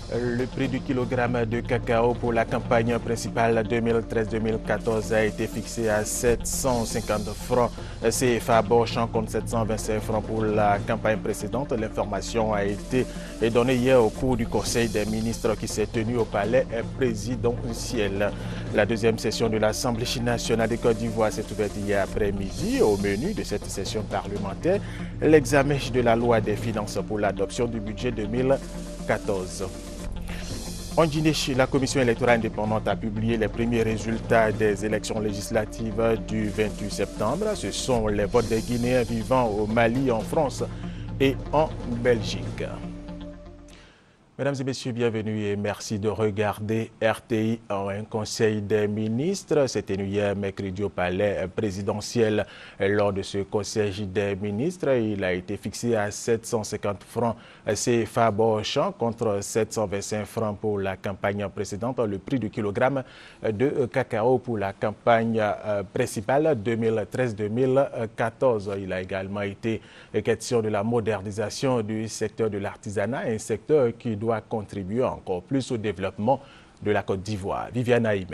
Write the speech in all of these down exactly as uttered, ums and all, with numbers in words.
Le prix du kilogramme de cacao pour la campagne principale deux mille treize deux mille quatorze a été fixé à sept cent cinquante francs C F A Bourchamp contre sept cent vingt-cinq francs pour la campagne précédente. L'information a été donnée hier au cours du Conseil des ministres qui s'est tenu au palais présidentiel. La deuxième session de l'Assemblée nationale de Côte d'Ivoire s'est ouverte hier après-midi. Au menu de cette session parlementaire, l'examen de la loi des finances pour l'adoption du budget deux mille quatorze. En Guinée, la Commission électorale indépendante a publié les premiers résultats des élections législatives du vingt-huit septembre. Ce sont les votes des Guinéens vivant au Mali, en France et en Belgique. Mesdames et messieurs, bienvenue et merci de regarder R T I en un conseil des ministres. C'était hier mercredi au palais présidentiel. Lors de ce conseil des ministres, il a été fixé à sept cent cinquante francs C F A Bourchamp contre sept cent vingt-cinq francs pour la campagne précédente. Le prix du kilogramme de cacao pour la campagne principale deux mille treize deux mille quatorze. Il a également été question de la modernisation du secteur de l'artisanat, un secteur qui doit contribuer encore plus au développement de la Côte d'Ivoire. Viviane Aïmer.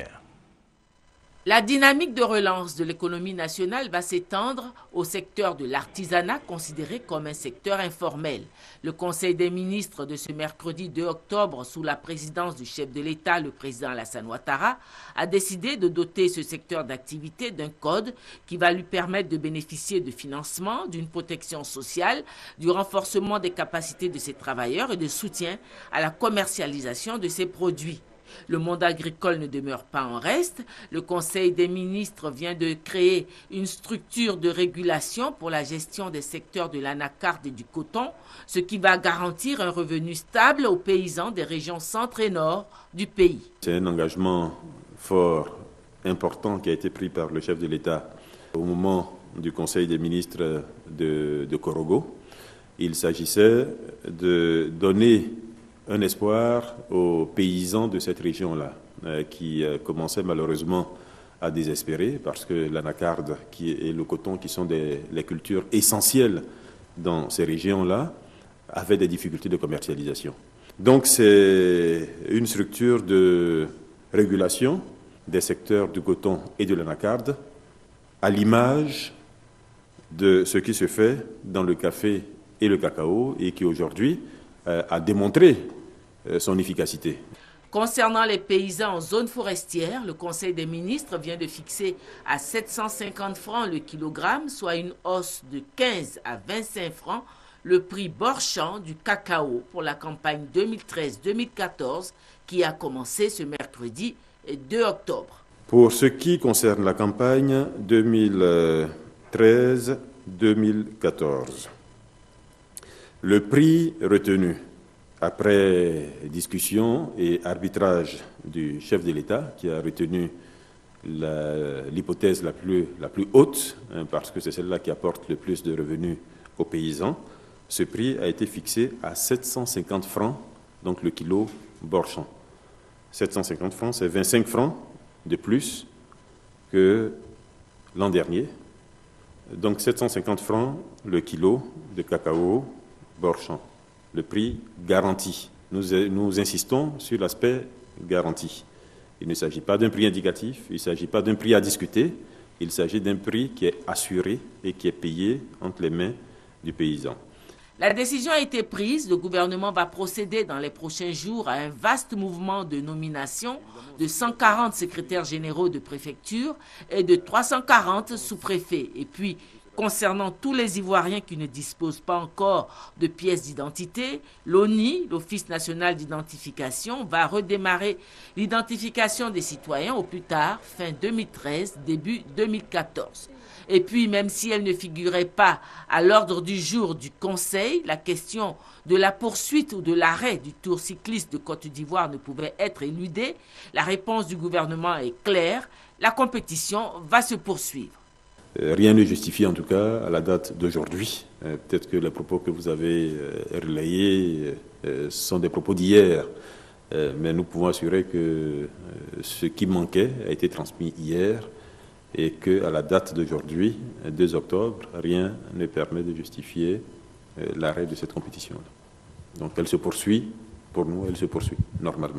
La dynamique de relance de l'économie nationale va s'étendre au secteur de l'artisanat, considéré comme un secteur informel. Le Conseil des ministres de ce mercredi deux octobre, sous la présidence du chef de l'État, le président Alassane Ouattara, a décidé de doter ce secteur d'activité d'un code qui va lui permettre de bénéficier de financement, d'une protection sociale, du renforcement des capacités de ses travailleurs et de soutien à la commercialisation de ses produits. Le monde agricole ne demeure pas en reste. Le Conseil des ministres vient de créer une structure de régulation pour la gestion des secteurs de l'anacarde et du coton, ce qui va garantir un revenu stable aux paysans des régions centre et nord du pays. C'est un engagement fort, important qui a été pris par le chef de l'État au moment du Conseil des ministres de, de Korogo. Il s'agissait de donner un espoir aux paysans de cette région-là, euh, qui euh, commençaient malheureusement à désespérer parce que l'anacarde et le coton, qui sont des, les cultures essentielles dans ces régions-là, avaient des difficultés de commercialisation. Donc c'est une structure de régulation des secteurs du coton et de l'anacarde, à l'image de ce qui se fait dans le café et le cacao et qui aujourd'hui euh, a démontré son efficacité. Concernant les paysans en zone forestière, le Conseil des ministres vient de fixer à sept cent cinquante francs le kilogramme, soit une hausse de quinze à vingt-cinq francs, le prix Bourchamp du cacao pour la campagne deux mille treize deux mille quatorze qui a commencé ce mercredi deux octobre. Pour ce qui concerne la campagne deux mille treize deux mille quatorze, le prix retenu après discussion et arbitrage du chef de l'État, qui a retenu l'hypothèse la, la, plus, la plus haute, hein, parce que c'est celle-là qui apporte le plus de revenus aux paysans, ce prix a été fixé à sept cent cinquante francs, donc le kilo Bourchamp. sept cent cinquante francs, c'est vingt-cinq francs de plus que l'an dernier. Donc sept cent cinquante francs le kilo de cacao Bourchamp. Le prix garanti. Nous, nous insistons sur l'aspect garanti. Il ne s'agit pas d'un prix indicatif, il ne s'agit pas d'un prix à discuter, il s'agit d'un prix qui est assuré et qui est payé entre les mains du paysan. La décision a été prise. Le gouvernement va procéder dans les prochains jours à un vaste mouvement de nomination de cent quarante secrétaires généraux de préfecture et de trois cent quarante sous-préfets. Et puis, concernant tous les Ivoiriens qui ne disposent pas encore de pièces d'identité, l'O N I, l'Office national d'identification, va redémarrer l'identification des citoyens au plus tard, fin deux mille treize, début deux mille quatorze. Et puis, même si elle ne figurait pas à l'ordre du jour du Conseil, la question de la poursuite ou de l'arrêt du Tour cycliste de Côte d'Ivoire ne pouvait être éludée. La réponse du gouvernement est claire. La compétition va se poursuivre. Rien ne justifie, en tout cas, à la date d'aujourd'hui. Euh, peut-être que les propos que vous avez euh, relayés euh, sont des propos d'hier, euh, mais nous pouvons assurer que euh, ce qui manquait a été transmis hier et qu'à la date d'aujourd'hui, deux octobre, rien ne permet de justifier euh, l'arrêt de cette compétition-là. Donc elle se poursuit pour nous, elle se poursuit normalement.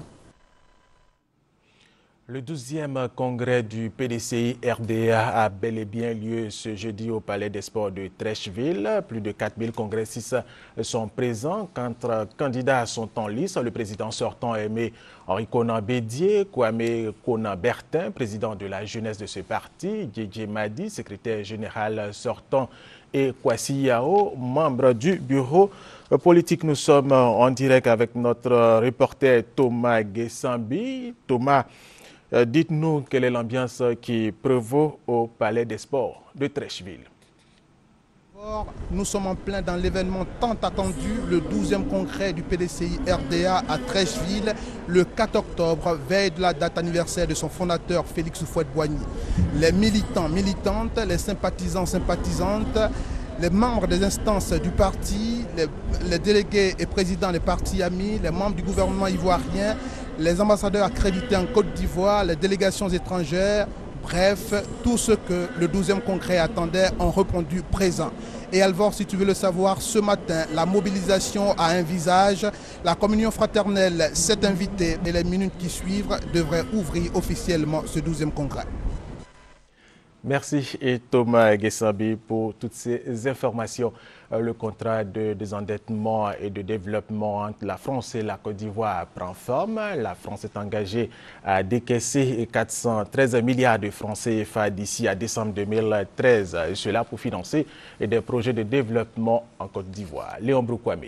Le douzième congrès du P D C I R D A a bel et bien lieu ce jeudi au Palais des Sports de Treichville. Plus de quatre mille congressistes sont présents. Quatre candidats sont en lice. Le président sortant Aimé Henri Konan Bédié, Kwame Konan Bertin, président de la jeunesse de ce parti, Djedje Madi, secrétaire général sortant, et Kwasi Yao, membre du bureau politique. Nous sommes en direct avec notre reporter Thomas Gessambi. Thomas, dites-nous quelle est l'ambiance qui prévaut au Palais des Sports de Treichville. Nous sommes en plein dans l'événement tant attendu, le douzième congrès du P D C I R D A à Treichville, le quatre octobre, veille de la date anniversaire de son fondateur Félix Houphouët-Boigny. Les militants, militantes, les sympathisants, sympathisantes, les membres des instances du parti, les, les délégués et présidents des partis amis, les membres du gouvernement ivoirien, les ambassadeurs accrédités en Côte d'Ivoire, les délégations étrangères, bref, tout ce que le douzième congrès attendait ont répondu présent. Et Alvor, si tu veux le savoir, ce matin, la mobilisation a un visage. La communion fraternelle s'est invitée et les minutes qui suivent devraient ouvrir officiellement ce douzième congrès. Merci et Thomas Gessambi pour toutes ces informations. Le contrat de désendettement et de développement entre la France et la Côte d'Ivoire prend forme. La France est engagée à décaisser quatre cent treize milliards de francs C F A d'ici à décembre deux mille treize. Et cela pour financer des projets de développement en Côte d'Ivoire. Léon Broukwame.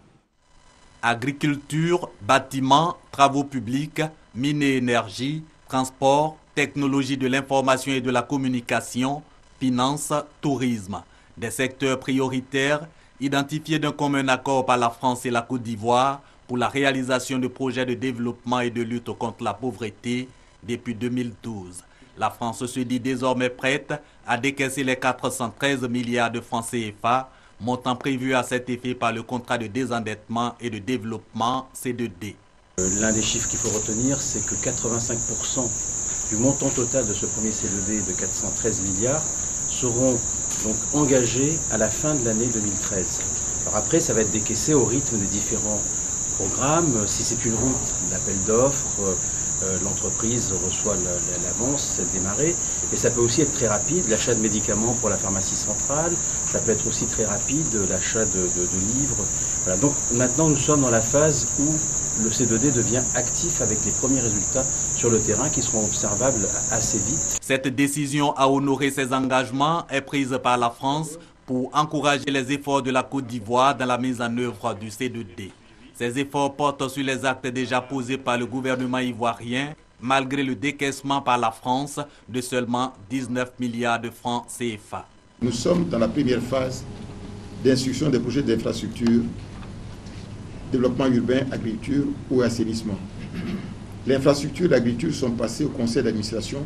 Agriculture, bâtiments, travaux publics, mines et énergie, transport, technologie de l'information et de la communication, finances, tourisme. Des secteurs prioritaires identifiés d'un commun accord par la France et la Côte d'Ivoire pour la réalisation de projets de développement et de lutte contre la pauvreté depuis deux mille douze. La France se dit désormais prête à décaisser les quatre cent treize milliards de francs C F A, montant prévu à cet effet par le contrat de désendettement et de développement C deux D. L'un des chiffres qu'il faut retenir, c'est que quatre-vingt-cinq pour cent du montant total de ce premier C deux D de quatre cent treize milliards seront donc engagés à la fin de l'année deux mille treize. Alors après, ça va être décaissé au rythme des différents programmes. Si c'est une route, l'appel d'offres, euh, l'entreprise reçoit l'avance, c'est démarré. Et ça peut aussi être très rapide, l'achat de médicaments pour la pharmacie centrale. Ça peut être aussi très rapide, l'achat de, de, de livres. Voilà. Donc maintenant, nous sommes dans la phase où le C deux D devient actif avec les premiers résultats sur le terrain qui seront observables assez vite. Cette décision à honorer ses engagements est prise par la France pour encourager les efforts de la Côte d'Ivoire dans la mise en œuvre du C deux D. Ces efforts portent sur les actes déjà posés par le gouvernement ivoirien, malgré le décaissement par la France de seulement dix-neuf milliards de francs C F A. Nous sommes dans la première phase d'instruction des projets d'infrastructure, développement urbain, agriculture ou assainissement. Les infrastructures d'agriculture sont passées au conseil d'administration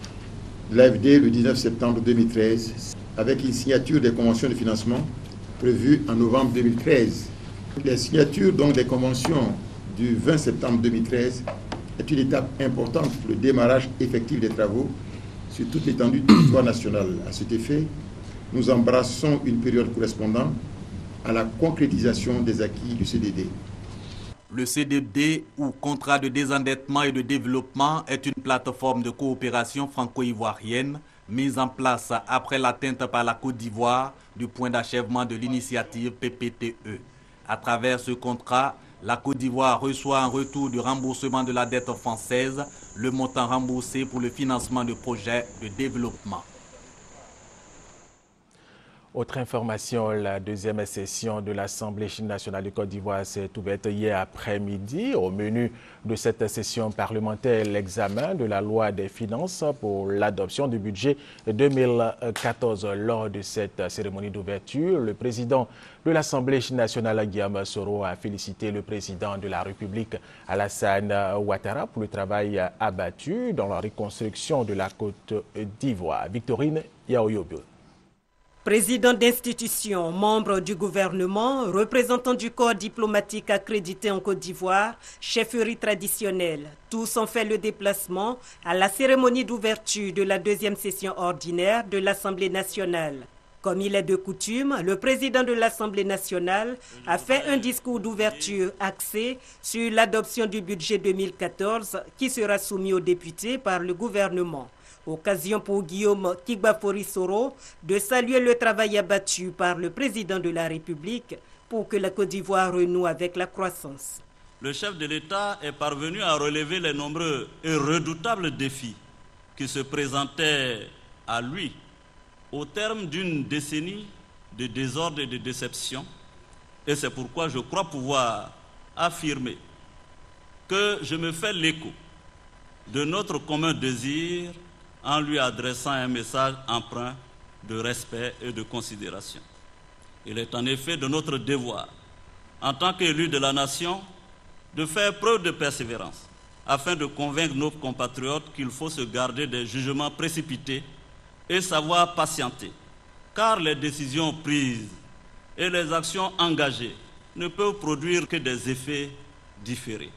de l'A F D le dix-neuf septembre deux mille treize avec une signature des conventions de financement prévues en novembre deux mille treize. Les signatures donc des conventions du vingt septembre deux mille treize est une étape importante pour le démarrage effectif des travaux sur toute l'étendue du territoire national. À cet effet, nous embrassons une période correspondant à la concrétisation des acquis du C D D. Le C deux D, ou contrat de désendettement et de développement, est une plateforme de coopération franco-ivoirienne mise en place après l'atteinte par la Côte d'Ivoire du point d'achèvement de l'initiative P P T E. À travers ce contrat, la Côte d'Ivoire reçoit un retour du remboursement de la dette française, le montant remboursé pour le financement de projets de développement. Autre information, la deuxième session de l'Assemblée nationale de Côte d'Ivoire s'est ouverte hier après-midi. Au menu de cette session parlementaire, l'examen de la loi des finances pour l'adoption du budget deux mille quatorze. Lors de cette cérémonie d'ouverture, le président de l'Assemblée nationale, Guillaume Soro, a félicité le président de la République, Alassane Ouattara, pour le travail abattu dans la reconstruction de la Côte d'Ivoire. Victorine Yaoyobo. Président d'institution, membre du gouvernement, représentant du corps diplomatique accrédité en Côte d'Ivoire, chefferie traditionnelle, tous ont fait le déplacement à la cérémonie d'ouverture de la deuxième session ordinaire de l'Assemblée nationale. Comme il est de coutume, le président de l'Assemblée nationale a fait un discours d'ouverture axé sur l'adoption du budget deux mille quatorze qui sera soumis aux députés par le gouvernement. Occasion pour Guillaume Kigbafori-Soro de saluer le travail abattu par le président de la République pour que la Côte d'Ivoire renoue avec la croissance. Le chef de l'État est parvenu à relever les nombreux et redoutables défis qui se présentaient à lui au terme d'une décennie de désordre et de déception. Et c'est pourquoi je crois pouvoir affirmer que je me fais l'écho de notre commun désir en lui adressant un message empreint de respect et de considération. Il est en effet de notre devoir, en tant qu'élu de la nation, de faire preuve de persévérance afin de convaincre nos compatriotes qu'il faut se garder des jugements précipités et savoir patienter, car les décisions prises et les actions engagées ne peuvent produire que des effets différés.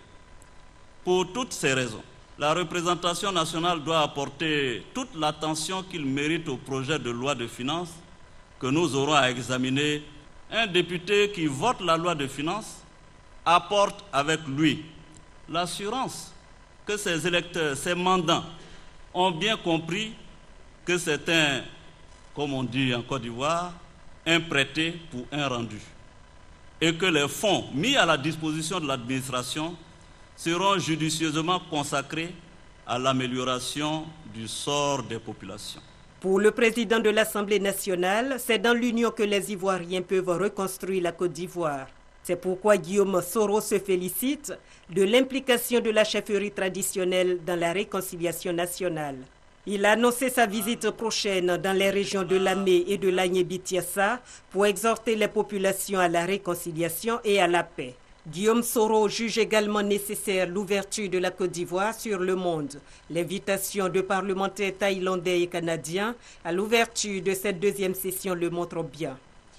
Pour toutes ces raisons, la représentation nationale doit apporter toute l'attention qu'il mérite au projet de loi de finances que nous aurons à examiner. Un député qui vote la loi de finances apporte avec lui l'assurance que ses électeurs, ses mandants ont bien compris que c'est un, comme on dit en Côte d'Ivoire, un prêté pour un rendu. Et que les fonds mis à la disposition de l'administration seront judicieusement consacrés à l'amélioration du sort des populations. Pour le président de l'Assemblée nationale, c'est dans l'union que les Ivoiriens peuvent reconstruire la Côte d'Ivoire. C'est pourquoi Guillaume Soro se félicite de l'implication de la chefferie traditionnelle dans la réconciliation nationale. Il a annoncé sa visite prochaine dans les régions de Lamé et de l'Agné-Bitiassa pour exhorter les populations à la réconciliation et à la paix. Guillaume Soro juge également nécessaire l'ouverture de la Côte d'Ivoire sur le monde. L'invitation de parlementaires thaïlandais et canadiens à l'ouverture de cette deuxième session le montre bien.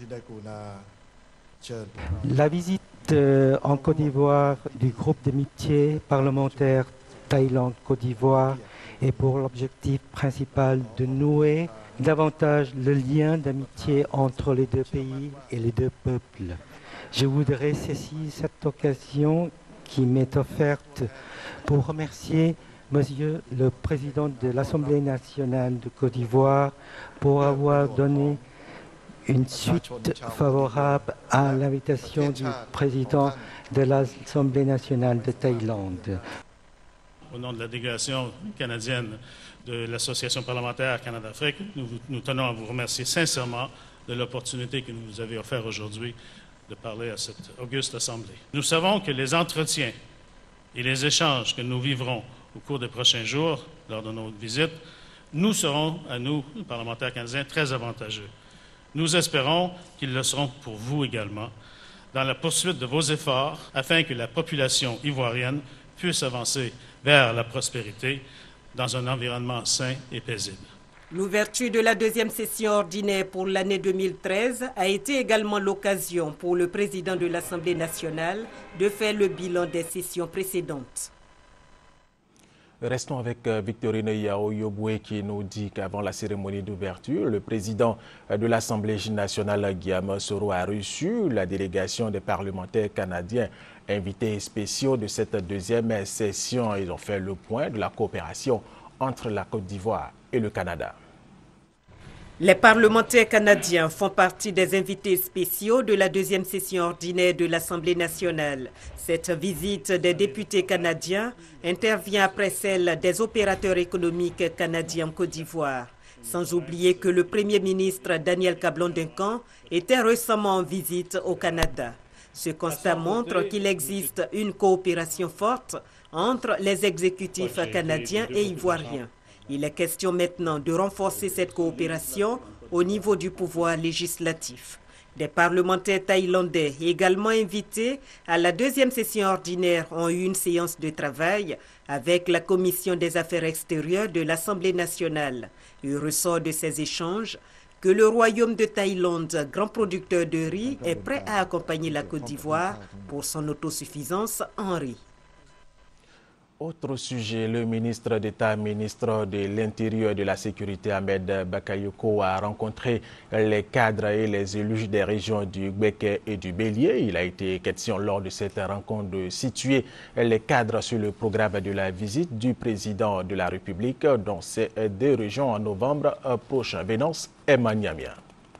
La visite euh, en Côte d'Ivoire du groupe d'amitié parlementaire Thaïlande-Côte d'Ivoire est pour l'objectif principal de nouer davantage le lien d'amitié entre les deux pays et les deux peuples. Je voudrais saisir cette occasion qui m'est offerte pour remercier Monsieur le Président de l'Assemblée nationale de Côte d'Ivoire pour avoir donné une suite favorable à l'invitation du Président de l'Assemblée nationale de Thaïlande. Au nom de la délégation canadienne de l'Association parlementaire Canada-Afrique, nous, nous tenons à vous remercier sincèrement de l'opportunité que vous avez offerte aujourd'hui de parler à cette auguste assemblée. Nous savons que les entretiens et les échanges que nous vivrons au cours des prochains jours, lors de nos visites, nous seront, à nous, parlementaires canadiens, très avantageux. Nous espérons qu'ils le seront pour vous également, dans la poursuite de vos efforts, afin que la population ivoirienne puisse avancer vers la prospérité dans un environnement sain et paisible. L'ouverture de la deuxième session ordinaire pour l'année deux mille treize a été également l'occasion pour le président de l'Assemblée nationale de faire le bilan des sessions précédentes. Restons avec Victorine Yao-Yoboué qui nous dit qu'avant la cérémonie d'ouverture, le président de l'Assemblée nationale, Guillaume Soro, a reçu la délégation des parlementaires canadiens invités spéciaux de cette deuxième session. Ils ont fait le point de la coopération entre la Côte d'Ivoire et le Canada. Les parlementaires canadiens font partie des invités spéciaux de la deuxième session ordinaire de l'Assemblée nationale. Cette visite des députés canadiens intervient après celle des opérateurs économiques canadiens en Côte d'Ivoire. Sans oublier que le Premier ministre Daniel Kablan-Duncan était récemment en visite au Canada. Ce constat montre qu'il existe une coopération forte entre les exécutifs canadiens et ivoiriens. Il est question maintenant de renforcer cette coopération au niveau du pouvoir législatif. Des parlementaires thaïlandais également invités à la deuxième session ordinaire ont eu une séance de travail avec la Commission des affaires extérieures de l'Assemblée nationale. Il ressort de ces échanges que le Royaume de Thaïlande, grand producteur de riz, est prêt à accompagner la Côte d'Ivoire pour son autosuffisance en riz. Autre sujet, le ministre d'État, ministre de l'Intérieur et de la Sécurité, Ahmed Bakayoko, a rencontré les cadres et les élus des régions du Gbeke et du Bélier. Il a été question lors de cette rencontre de situer les cadres sur le programme de la visite du président de la République dans ces deux régions en novembre prochain. Vénance Emmanuamia.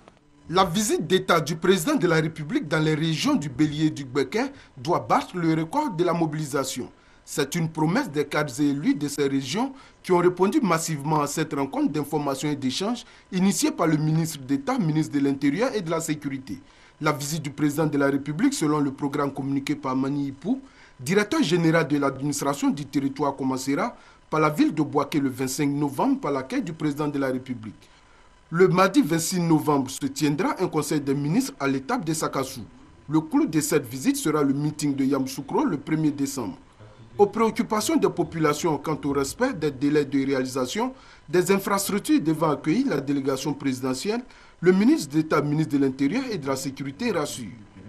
La visite d'État du président de la République dans les régions du Bélier et du Gbeke doit battre le record de la mobilisation. C'est une promesse des cadres et élus de ces régions qui ont répondu massivement à cette rencontre d'information et d'échange initiée par le ministre d'État, ministre de l'Intérieur et de la Sécurité. La visite du président de la République, selon le programme communiqué par Mani Ipou, directeur général de l'administration du territoire, commencera par la ville de Bouaké le vingt-cinq novembre par l'accueil du président de la République. Le mardi vingt-six novembre se tiendra un conseil des ministres à l'étape de Sakassou. Le clou de cette visite sera le meeting de Yamoussoukro le premier décembre. Aux préoccupations des populations quant au respect des délais de réalisation des infrastructures devant accueillir la délégation présidentielle, le ministre d'État, ministre de l'Intérieur et de la Sécurité rassure.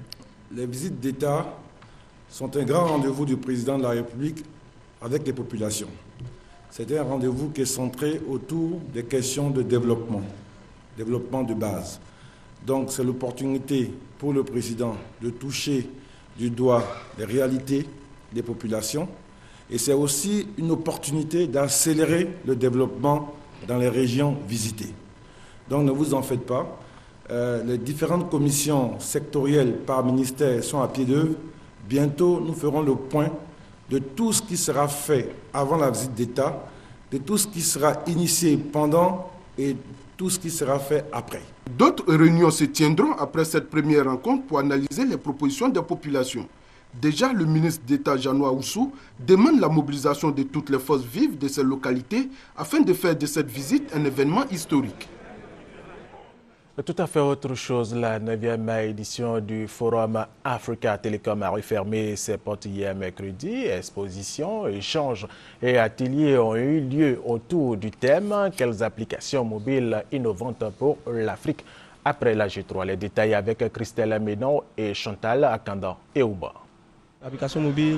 Les visites d'État sont un grand rendez-vous du président de la République avec les populations. C'est un rendez-vous qui est centré autour des questions de développement, développement de base. Donc c'est l'opportunité pour le président de toucher du doigt les réalités des populations et c'est aussi une opportunité d'accélérer le développement dans les régions visitées. Donc ne vous en faites pas, euh, les différentes commissions sectorielles par ministère sont à pied d'œuvre. Bientôt, nous ferons le point de tout ce qui sera fait avant la visite d'État, de tout ce qui sera initié pendant et tout ce qui sera fait après. D'autres réunions se tiendront après cette première rencontre pour analyser les propositions des populations. Déjà, le ministre d'État Janoua Oussou demande la mobilisation de toutes les forces vives de ces localités afin de faire de cette visite un événement historique. Tout à fait autre chose, la neuvième édition du Forum Africa Telecom a refermé ses portes hier mercredi. Expositions, échanges et ateliers ont eu lieu autour du thème « Quelles applications mobiles innovantes pour l'Afrique après la G trois ?» Les détails avec Christelle Ménon et Chantal Akandan et Ouba. L'application mobile,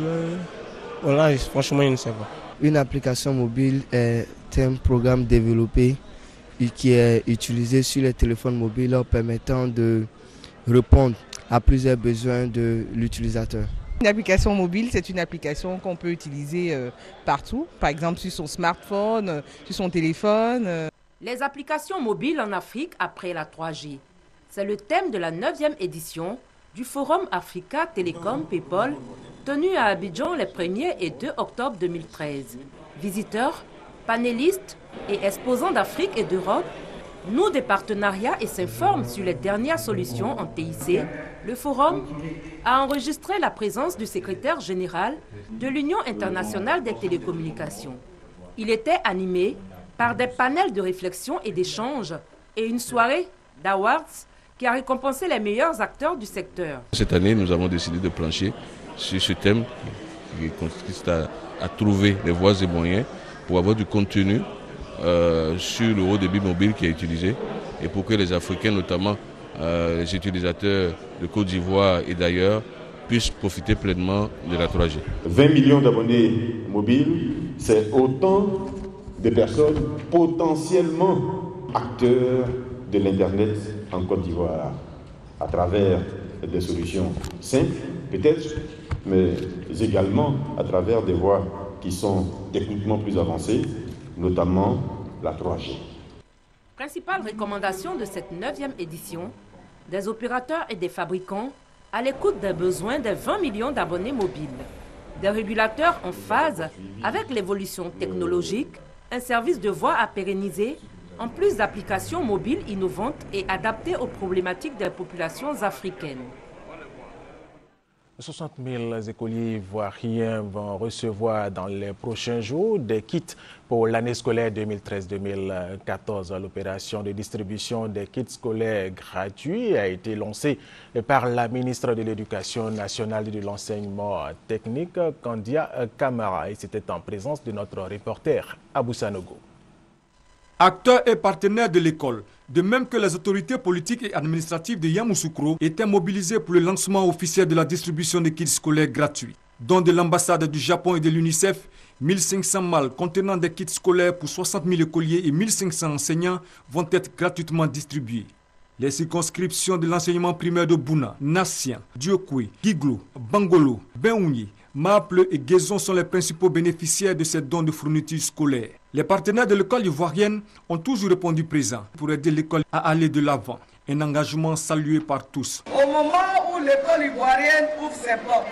voilà, franchement, je ne sais pas. Une application mobile est un programme développé qui est utilisé sur les téléphones mobiles permettant de répondre à plusieurs besoins de l'utilisateur. Une application mobile, c'est une application qu'on peut utiliser euh, partout, par exemple sur son smartphone, euh, sur son téléphone. Euh. Les applications mobiles en Afrique après la trois G. C'est le thème de la neuvième édition du Forum Africa Telecom PayPal, tenu à Abidjan les premier et deux octobre deux mille treize. Visiteurs, panélistes et exposants d'Afrique et d'Europe nouent des partenariats et s'informent sur les dernières solutions en T I C. Le forum a enregistré la présence du secrétaire général de l'Union internationale des télécommunications. Il était animé par des panels de réflexion et d'échange et une soirée d'awards qui a récompensé les meilleurs acteurs du secteur. Cette année, nous avons décidé de plancher sur ce thème qui consiste à, à trouver les voies et moyens pour avoir du contenu euh, sur le haut débit mobile qui est utilisé et pour que les Africains, notamment euh, les utilisateurs de Côte d'Ivoire et d'ailleurs, puissent profiter pleinement de la trois G. vingt millions d'abonnés mobiles, c'est autant de personnes potentiellement acteurs de l'Internet en Côte d'Ivoire, à travers des solutions simples, peut-être, mais également à travers des voies qui sont techniquement plus avancées, notamment la trois G. Principale recommandation de cette neuvième édition, des opérateurs et des fabricants à l'écoute des besoins des vingt millions d'abonnés mobiles. Des régulateurs en phase avec l'évolution technologique, un service de voix à pérenniser, en plus d'applications mobiles innovantes et adaptées aux problématiques des populations africaines. soixante mille écoliers ivoiriens vont recevoir dans les prochains jours des kits pour l'année scolaire deux mille treize deux mille quatorze. L'opération de distribution des kits scolaires gratuits a été lancée par la ministre de l'Éducation nationale et de l'enseignement technique, Kandia Kamara. Et c'était en présence de notre reporter Abou Sanogo. Acteurs et partenaires de l'école, de même que les autorités politiques et administratives de Yamoussoukro, étaient mobilisés pour le lancement officiel de la distribution des kits scolaires gratuits. dont de l'ambassade du Japon et de l'UNICEF, mille cinq cents malles contenant des kits scolaires pour soixante mille écoliers et mille cinq cents enseignants vont être gratuitement distribués. Les circonscriptions de l'enseignement primaire de Bouna, Nassien, Diokwe, Giglo, Bangolo, Benouni, Maple et Guézon sont les principaux bénéficiaires de ces dons de fournitures scolaires. Les partenaires de l'école ivoirienne ont toujours répondu présent pour aider l'école à aller de l'avant. Un engagement salué par tous. Au moment où l'école ivoirienne ouvre ses portes,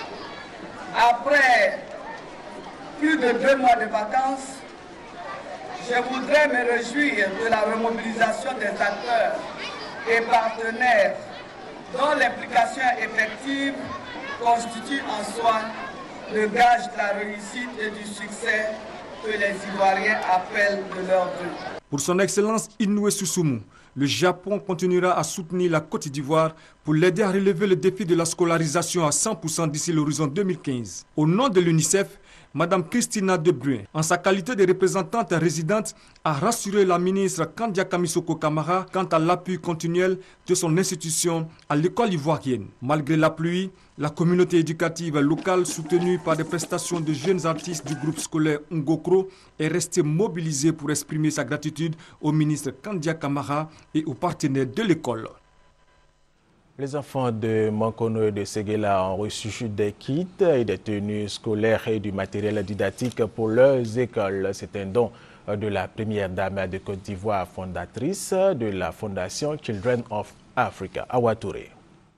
après plus de deux mois de vacances, je voudrais me réjouir de la remobilisation des acteurs et partenaires dont l'implication effective constitue en soi le gage de la réussite et du succès que les Ivoiriens appellent de leur vœu. Pour son excellence Inoue Susumu, le Japon continuera à soutenir la Côte d'Ivoire pour l'aider à relever le défi de la scolarisation à cent pour cent d'ici l'horizon deux mille quinze. Au nom de l'UNICEF, Madame Christina Debrun, en sa qualité de représentante résidente, a rassuré la ministre Kandia Kamisoko Kamara quant à l'appui continuel de son institution à l'école ivoirienne. Malgré la pluie, la communauté éducative locale, soutenue par des prestations de jeunes artistes du groupe scolaire Ngokro, est restée mobilisée pour exprimer sa gratitude au ministre Kandia Kamara et aux partenaires de l'école. Les enfants de Mankono et de Séguéla ont reçu des kits et des tenues scolaires et du matériel didactique pour leurs écoles. C'est un don de la première dame de Côte d'Ivoire, fondatrice de la fondation Children of Africa, Awa Touré.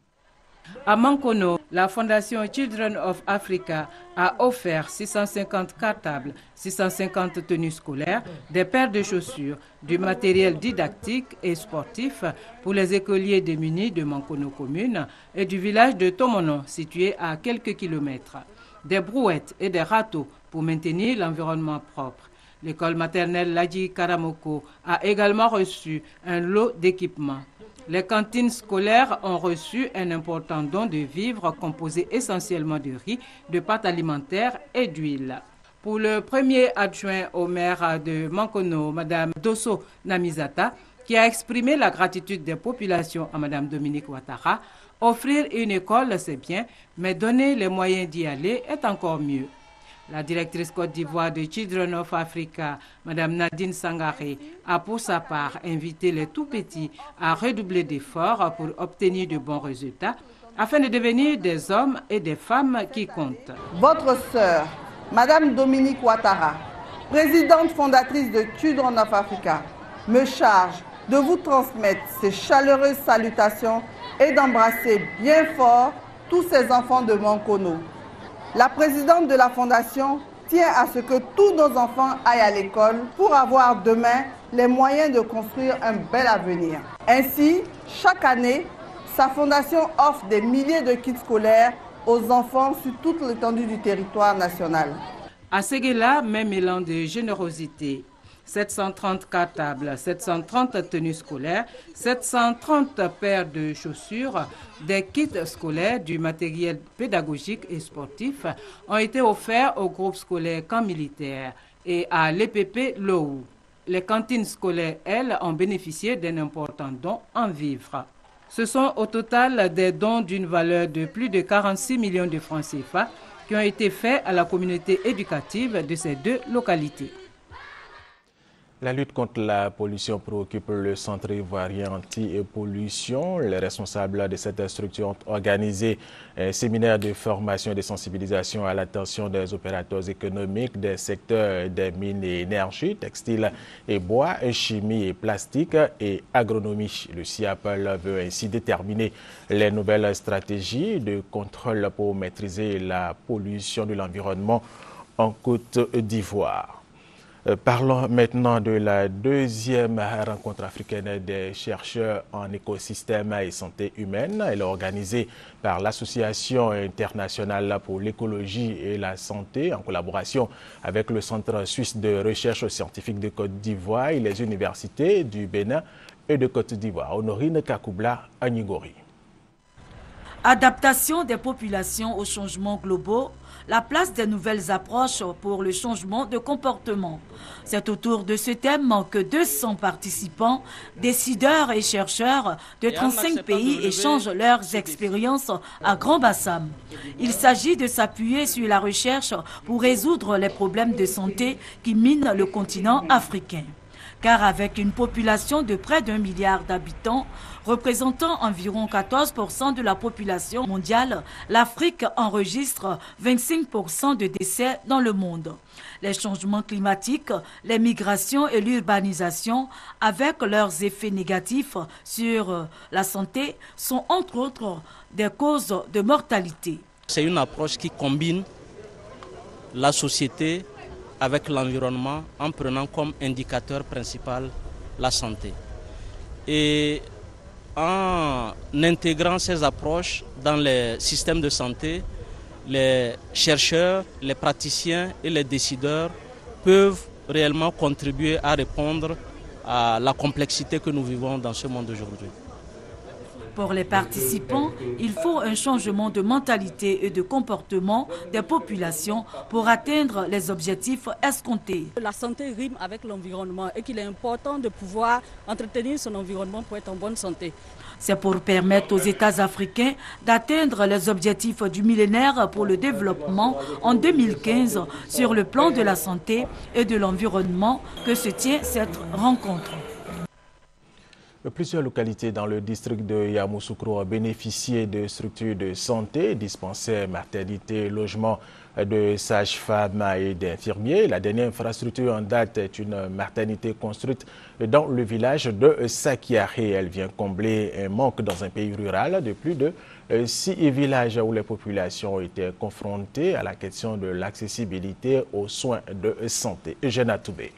À Mankono, la fondation Children of Africa a offert six cent cinquante cartables, six cent cinquante tenues scolaires, des paires de chaussures, du matériel didactique et sportif pour les écoliers démunis de Mankono commune et du village de Tomono, situé à quelques kilomètres. Des brouettes et des râteaux pour maintenir l'environnement propre. L'école maternelle Ladji Karamoko a également reçu un lot d'équipements. Les cantines scolaires ont reçu un important don de vivres composé essentiellement de riz, de pâtes alimentaires et d'huile. Pour le premier adjoint au maire de Mankono, Mme Dosso Namizata, qui a exprimé la gratitude des populations à Mme Dominique Ouattara, offrir une école c'est bien, mais donner les moyens d'y aller est encore mieux. La directrice Côte d'Ivoire de Children of Africa, Mme Nadine Sangaré, a pour sa part invité les tout-petits à redoubler d'efforts pour obtenir de bons résultats afin de devenir des hommes et des femmes qui comptent. Votre sœur, Mme Dominique Ouattara, présidente fondatrice de Children of Africa, me charge de vous transmettre ces chaleureuses salutations et d'embrasser bien fort tous ces enfants de Mankono. La présidente de la fondation tient à ce que tous nos enfants aillent à l'école pour avoir demain les moyens de construire un bel avenir. Ainsi, chaque année, sa fondation offre des milliers de kits scolaires aux enfants sur toute l'étendue du territoire national. À Séguéla, même élan de générosité. sept cent trente cartables, sept cent trente tenues scolaires, sept cent trente paires de chaussures, des kits scolaires, du matériel pédagogique et sportif ont été offerts au groupe scolaire Camp Militaire et à l'E P P Lowou. Les cantines scolaires, elles, ont bénéficié d'un important don en vivres. Ce sont au total des dons d'une valeur de plus de quarante-six millions de francs C F A qui ont été faits à la communauté éducative de ces deux localités. La lutte contre la pollution préoccupe le Centre ivoirien anti-pollution. Les responsables de cette structure ont organisé un séminaire de formation et de sensibilisation à l'attention des opérateurs économiques des secteurs des mines et énergie, textiles et bois, chimie et plastique et agronomie. Le C I A P L veut ainsi déterminer les nouvelles stratégies de contrôle pour maîtriser la pollution de l'environnement en Côte d'Ivoire. Parlons maintenant de la deuxième rencontre africaine des chercheurs en écosystème et santé humaine. Elle est organisée par l'Association internationale pour l'écologie et la santé en collaboration avec le Centre suisse de recherche scientifique de Côte d'Ivoire et les universités du Bénin et de Côte d'Ivoire. Honorine Kakoubla à Nigori. Adaptation des populations aux changements globaux, la place des nouvelles approches pour le changement de comportement. C'est autour de ce thème que deux cents participants, décideurs et chercheurs de trente-cinq pays échangent leurs expériences à Grand-Bassam. Il s'agit de s'appuyer sur la recherche pour résoudre les problèmes de santé qui minent le continent africain. Car avec une population de près d'un milliard d'habitants, représentant environ quatorze pour cent de la population mondiale, l'Afrique enregistre vingt-cinq pour cent de décès dans le monde. Les changements climatiques, les migrations et l'urbanisation, avec leurs effets négatifs sur la santé, sont entre autres des causes de mortalité. C'est une approche qui combine la société avec l'environnement en prenant comme indicateur principal la santé. Et en intégrant ces approches dans les systèmes de santé, les chercheurs, les praticiens et les décideurs peuvent réellement contribuer à répondre à la complexité que nous vivons dans ce monde aujourd'hui. Pour les participants, il faut un changement de mentalité et de comportement des populations pour atteindre les objectifs escomptés. La santé rime avec l'environnement et qu'il est important de pouvoir entretenir son environnement pour être en bonne santé. C'est pour permettre aux États africains d'atteindre les objectifs du millénaire pour le développement en deux mille quinze sur le plan de la santé et de l'environnement que se tient cette rencontre. Plusieurs localités dans le district de Yamoussoukro ont bénéficié de structures de santé, dispensaires, maternité, logements de sages-femmes et d'infirmiers. La dernière infrastructure en date est une maternité construite dans le village de Sakiaré. Elle vient combler un manque dans un pays rural de plus de six villages où les populations étaient confrontées à la question de l'accessibilité aux soins de santé. Eugène Toubé.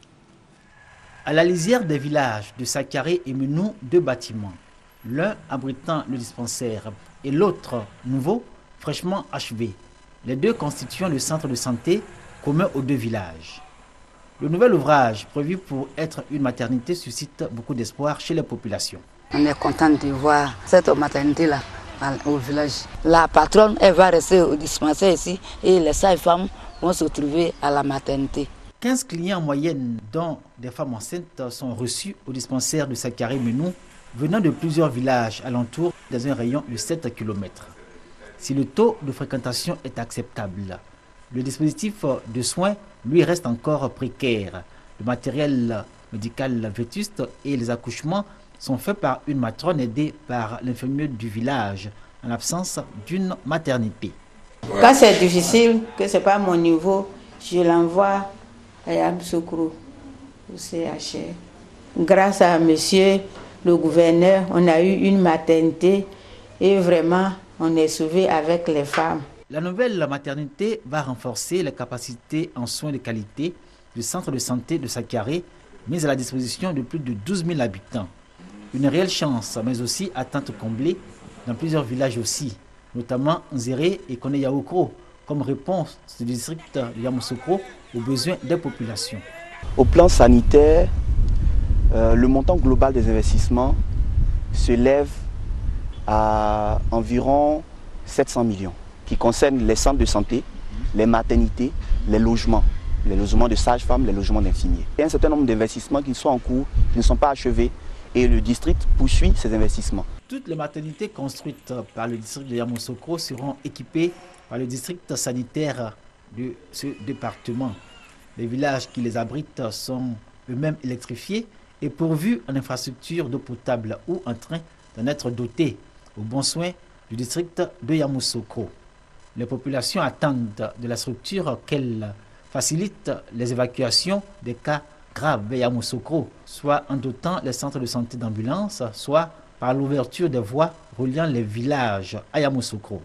À la lisière des villages de Sakiaré et Menou, deux bâtiments, l'un abritant le dispensaire et l'autre nouveau, fraîchement achevé. Les deux constituant le centre de santé commun aux deux villages. Le nouvel ouvrage, prévu pour être une maternité, suscite beaucoup d'espoir chez les populations. On est content de voir cette maternité-là au village. La patronne, elle va rester au dispensaire ici et les sages-femmes vont se trouver à la maternité. quinze clients en moyenne, dont des femmes enceintes, sont reçus au dispensaire de Sakiaré Menou, venant de plusieurs villages alentours dans un rayon de sept kilomètres. Si le taux de fréquentation est acceptable, le dispositif de soins, lui, reste encore précaire. Le matériel médical vétuste et les accouchements sont faits par une matrone aidée par l'infirmier du village, en l'absence d'une maternité. Quand c'est difficile, que ce n'est pas mon niveau, je l'envoie à Yamoussoukro, au C H R. Grâce à monsieur le gouverneur, on a eu une maternité et vraiment, on est sauvé avec les femmes. La nouvelle maternité va renforcer les capacités en soins de qualité du centre de santé de Sakiaré, mis à la disposition de plus de douze mille habitants. Une réelle chance, mais aussi attente comblée dans plusieurs villages aussi, notamment Nzéré et Koneyaokro, comme réponse du district de Yamoussoukro aux besoins des populations. Au plan sanitaire, euh, le montant global des investissements se lève à environ sept cents millions, qui concernent les centres de santé, les maternités, les logements, les logements de sages-femmes, les logements d'infirmiers. Il y a un certain nombre d'investissements qui sont en cours, qui ne sont pas achevés, et le district poursuit ces investissements. Toutes les maternités construites par le district de Yamoussoukro seront équipées par le district sanitaire de ce département. Les villages qui les abritent sont eux-mêmes électrifiés et pourvus en infrastructure d'eau potable ou en train d'en être dotés aux bons soins du district de Yamoussoukro. Les populations attendent de la structure qu'elle facilite les évacuations des cas graves vers Yamoussoukro, soit en dotant les centres de santé d'ambulance, soit par l'ouverture des voies reliant les villages à Yamoussoukro.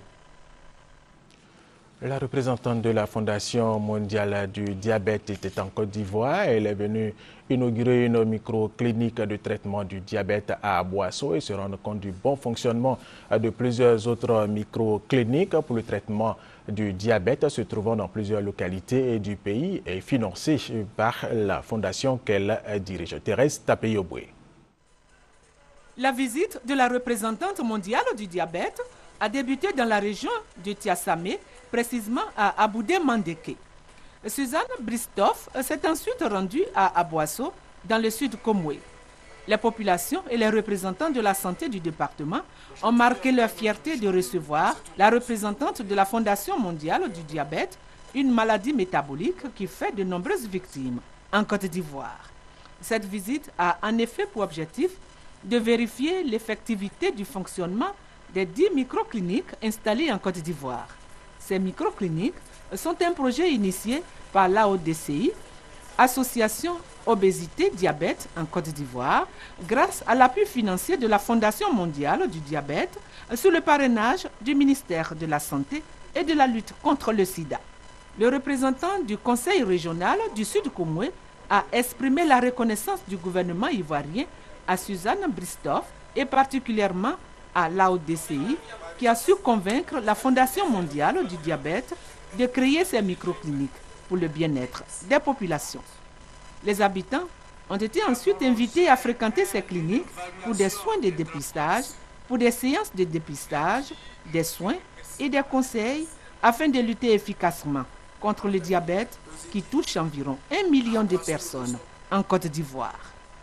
La représentante de la Fondation mondiale du diabète était en Côte d'Ivoire. Elle est venue inaugurer une microclinique de traitement du diabète à Boisseau et se rendre compte du bon fonctionnement de plusieurs autres microcliniques pour le traitement du diabète se trouvant dans plusieurs localités du pays et financée par la fondation qu'elle dirige. Thérèse Tapeyoboué. La visite de la représentante mondiale du diabète a débuté dans la région de Tiasamé, précisément à Aboudé Mandeke. Suzanne Bristoff s'est ensuite rendue à Aboasso, dans le sud Komwe. Les populations et les représentants de la santé du département ont marqué leur fierté de recevoir la représentante de la Fondation mondiale du diabète, une maladie métabolique qui fait de nombreuses victimes en Côte d'Ivoire. Cette visite a en effet pour objectif de vérifier l'effectivité du fonctionnement des dix microcliniques installées en Côte d'Ivoire. Ces microcliniques sont un projet initié par l'A O D C I, Association Obésité Diabète en Côte d'Ivoire, grâce à l'appui financier de la Fondation mondiale du diabète sous le parrainage du ministère de la Santé et de la lutte contre le sida. Le représentant du Conseil régional du Sud Komwe a exprimé la reconnaissance du gouvernement ivoirien à Suzanne Bristoff et particulièrement à l'A O D C I qui a su convaincre la Fondation mondiale du diabète de créer ces microcliniques pour le bien-être des populations. Les habitants ont été ensuite invités à fréquenter ces cliniques pour des soins de dépistage, pour des séances de dépistage, des soins et des conseils afin de lutter efficacement contre le diabète qui touche environ un million de personnes en Côte d'Ivoire.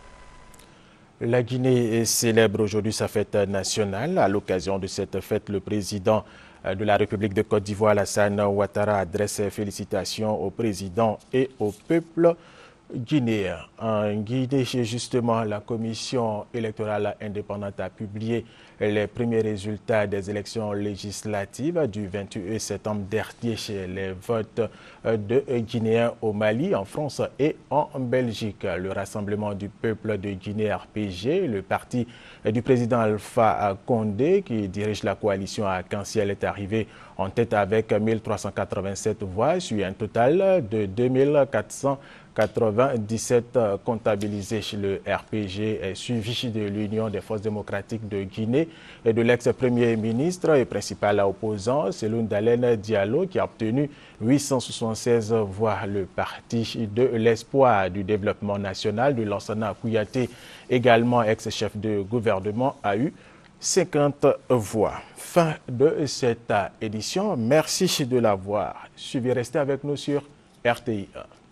La Guinée célèbre aujourd'hui sa fête nationale. À l'occasion de cette fête, le président de la République de Côte d'Ivoire, Alassane Ouattara, adresse ses félicitations au président et au peuple guinéen. En Guinée, justement, la commission électorale indépendante a publié les premiers résultats des élections législatives du vingt-huit septembre dernier chez les votes de Guinéens au Mali, en France et en Belgique. Le Rassemblement du peuple de Guinée R P G, le parti du président Alpha Condé qui dirige la coalition à Arc-en-Ciel, est arrivé en tête avec mille trois cent quatre-vingt-sept voix sur un total de deux mille quatre cent quatre-vingt-dix-sept comptabilisés. Le R P G est suivi de l'Union des forces démocratiques de Guinée et de l'ex-premier ministre et principal opposant, Seloun Dalen Diallo, qui a obtenu huit cent soixante-seize voix. Le parti de l'espoir du développement national de Lansana Kouyaté, également ex-chef de gouvernement, a eu cinquante voix. Fin de cette édition. Merci de l'avoir suivi. Restez avec nous sur R T I un.